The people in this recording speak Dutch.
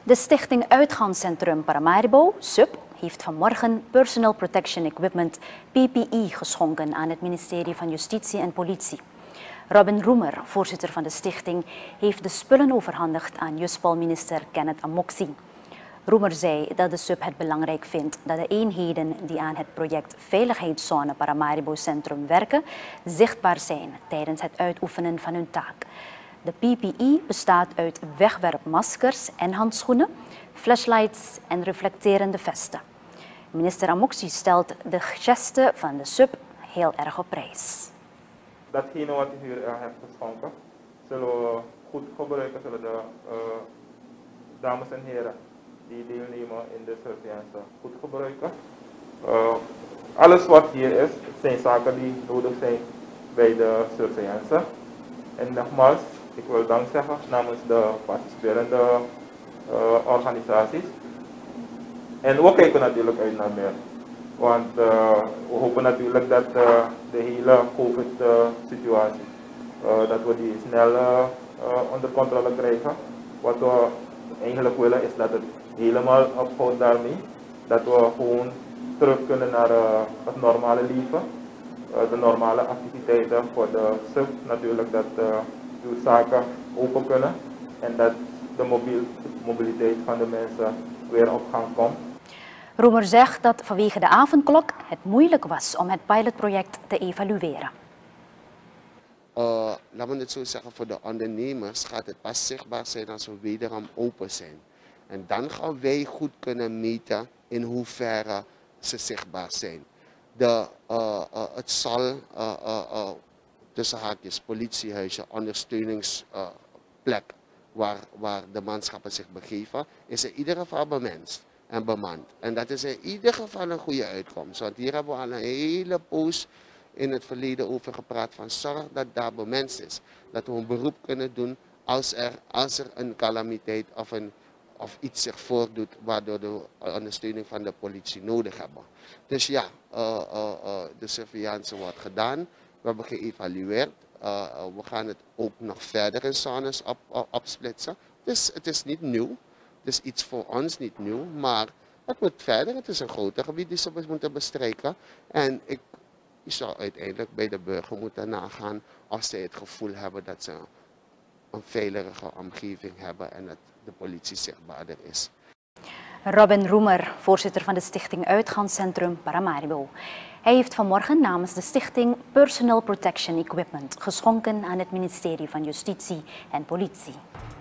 De stichting Uitgaanscentrum Paramaribo, SUP, heeft vanmorgen Personal Protection Equipment PPE geschonken aan het ministerie van Justitie en Politie. Robin Roemer, voorzitter van de stichting, heeft de spullen overhandigd aan Juspal-minister Kenneth Amoxie. Roemer zei dat de SUP het belangrijk vindt dat de eenheden die aan het project Veiligheidszone Paramaribo Centrum werken, zichtbaar zijn tijdens het uitoefenen van hun taak. De PPE bestaat uit wegwerpmaskers en handschoenen, flashlights en reflecterende vesten. Minister Amoxie stelt de gesten van de SUP heel erg op prijs. Datgene wat u hier hebt geschonken, zullen we goed gebruiken, zullen de dames en heren die deelnemen in de surveillance goed gebruiken. Alles wat hier is, zijn zaken die nodig zijn bij de surveillance. En nogmaals, ik wil dank zeggen namens de participerende organisaties. En we kijken natuurlijk uit naar meer. Want we hopen natuurlijk dat de hele COVID-situatie, dat we die snel onder controle krijgen. Wat we eigenlijk willen is dat het helemaal ophoudt daarmee. Dat we gewoon terug kunnen naar het normale leven. De normale activiteiten voor de SUP natuurlijk, dat uw zaken open kunnen. En dat de mobiliteit van de mensen weer op gang komt. Roemer zegt dat vanwege de avondklok het moeilijk was om het pilotproject te evalueren. Laten we het zo zeggen, voor de ondernemers gaat het pas zichtbaar zijn als we wederom open zijn. En dan gaan wij goed kunnen meten in hoeverre ze zichtbaar zijn. Het zal tussen haakjes politiehuisje, ondersteuningsplek waar de manschappen zich begeven, is in ieder geval bemenst en bemand. En dat is in ieder geval een goede uitkomst. Want hier hebben we al een hele poos in het verleden over gepraat van zorg dat daar bemenst is. Dat we een beroep kunnen doen als er een calamiteit of iets zich voordoet waardoor de ondersteuning van de politie nodig hebben. Dus ja, de surveillance wordt gedaan. We hebben geëvalueerd. We gaan het ook nog verder in zones opsplitsen. Dus het is niet nieuw. Het is iets voor ons niet nieuw, maar het moet verder. Het is een groter gebied die ze moeten bestrijken. En je zou uiteindelijk bij de burger moeten nagaan als ze het gevoel hebben dat ze een veilige omgeving hebben en dat de politie zichtbaarder is. Robin Roemer, voorzitter van de stichting Uitgaanscentrum Paramaribo. Hij heeft vanmorgen namens de stichting Personal Protection Equipment geschonken aan het ministerie van Justitie en Politie.